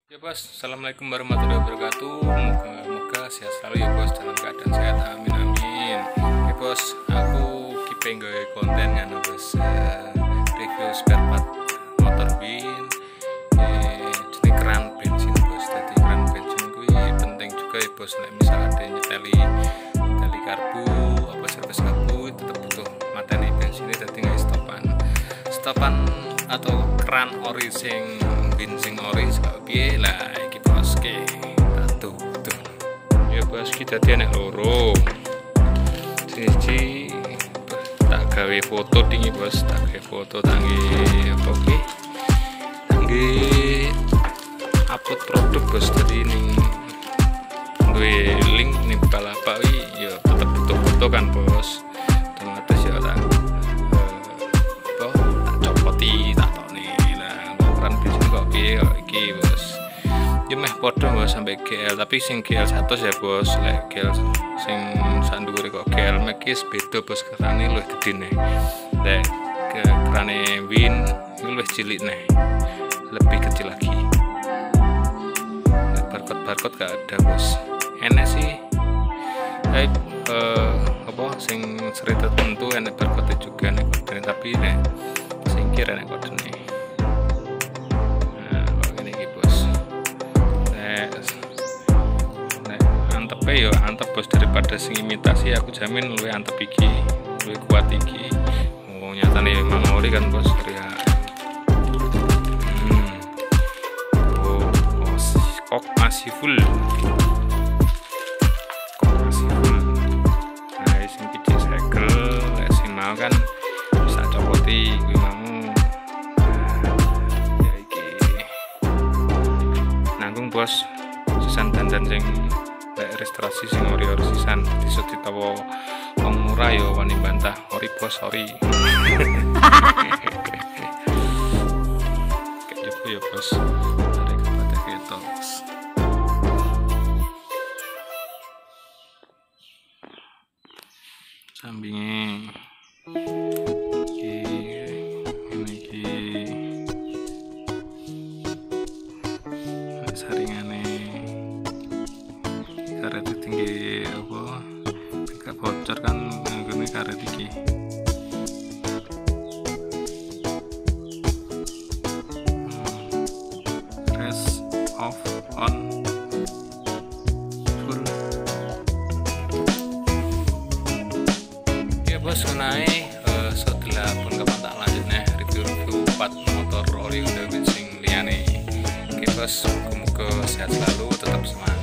Ya bos, assalamualaikum warahmatullahi wabarakatuh. Moga sehat selalu ya bos, dalam keadaan sehat, amin amin. Ya bos, aku pengen gawe konten kan bos, review spare part motor Win. Jenis keran bensin bos, jadi keran bensin gue penting juga ya bos. Misal ada yang nyeteli karbu, apa servis karbu, tetap butuh materi bensinnya, jadi nggak stopan atau keran ori sing bensin ori piye lah iki bos ke tuh ya bos, kita enek loro siji tak gawe foto tinggi bos, tak gawe foto tanggi apa ki tanggi upload produk bos. Jadi ini gue link nih Bukalapak ya tetap butuh foto kan bos, otomatis ya tak copoti tak nih lah keran bensin kok piye kok iki bos. Ya meh podo bos sampai GL, tapi sing GL 100 ya bos. Lek GL sing sandure kok GL mekis beda bos, kerane luwih gedhe nih. Lek kerane Win luwih cilik nih, lebih kecil lagi. Barcode gak ada bos. Enak sih apa sing seri tertentu enak barcode juga nih kodenya, tapi nih sing kira enak kode nih. Yo antep bos, daripada sing imitasi aku jamin luwih antep iki, luwih kuat iki. Oh nyatane emang ori kan bos ya. Kok masih full. Nah sing iki segel, sing mau kan bisa copoti kuwi mau. Ya iki nanggung bos, sisan dandan sing restorasi sing ori sisan diso ditawa wong murah ya wani bantah ori bos ori. Kayak gitu ya bos, dari kepada kita sambingnya ini saringannya karet tinggi apa gak bocor kan ngene karet iki. Press off on full ya bos. Menai setelah pun kapan tak lanjutnya review 4 motor ori udah bensin liane. Oke bos, semoga sehat selalu, tetap semangat.